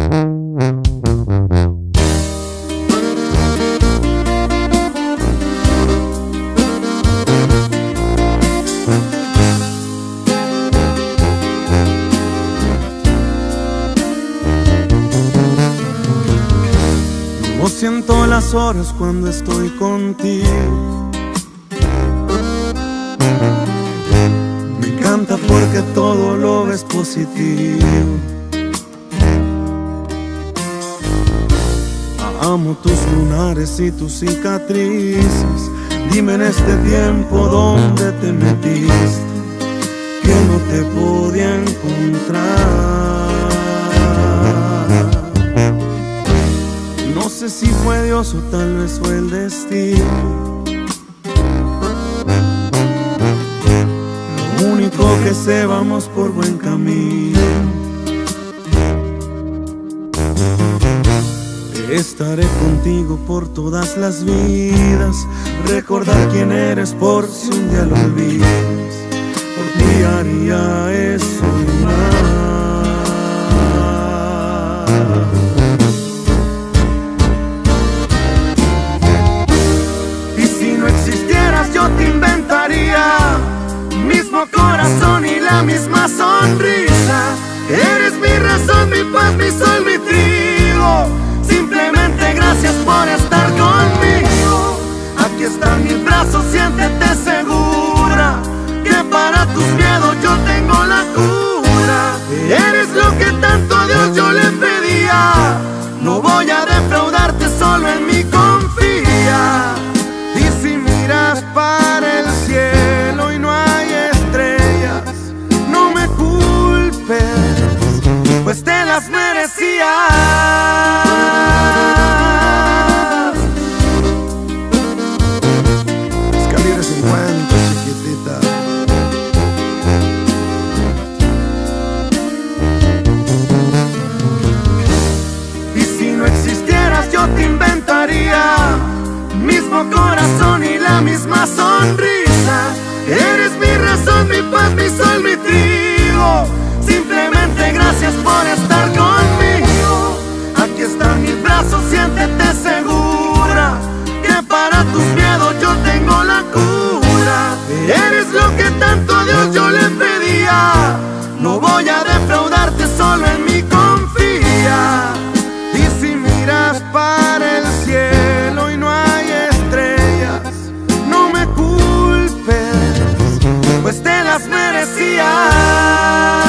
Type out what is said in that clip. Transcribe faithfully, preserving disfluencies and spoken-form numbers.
No siento las horas cuando estoy contigo. Me encanta porque todo lo ves positivo. Amo tus lunares y tus cicatrices. Dime en este tiempo dónde te metiste, que no te podía encontrar. No sé si fue Dios o tal vez fue el destino. Lo único que sé, vamos por buen camino. Estaré contigo por todas las vidas. Recordar quién eres por si un día lo olvidas. Por ti haría eso y más. Y si no existieras yo te inventaría mismo corazón y la misma sonrisa. Eres mi razón, mi paz, mi sol, mi trigo. Simplemente gracias por estar conmigo. Aquí están mis brazos, siéntete segura, que para tus miedos yo tengo la cura. Eres lo que tanto a Dios yo le pedía. No voy a defraudarte, solo en mí confía. Y si miras para el cielo y no hay estrellas, no me culpes, pues te las merecías. Mismo corazón y la misma sonrisa. Eres mi razón, mi paz, mi sol, mi trigo. Simplemente gracias por estar conmigo. Aquí están mis brazos, siéntete segura, que para tus miedos yo tengo la cura. Eres lo que tanto a Dios yo le pedía. No voy a defraudarte, solo en mí confía. Y si miras para el cielo y no hay estrellas, no me culpes, pues te las merecías.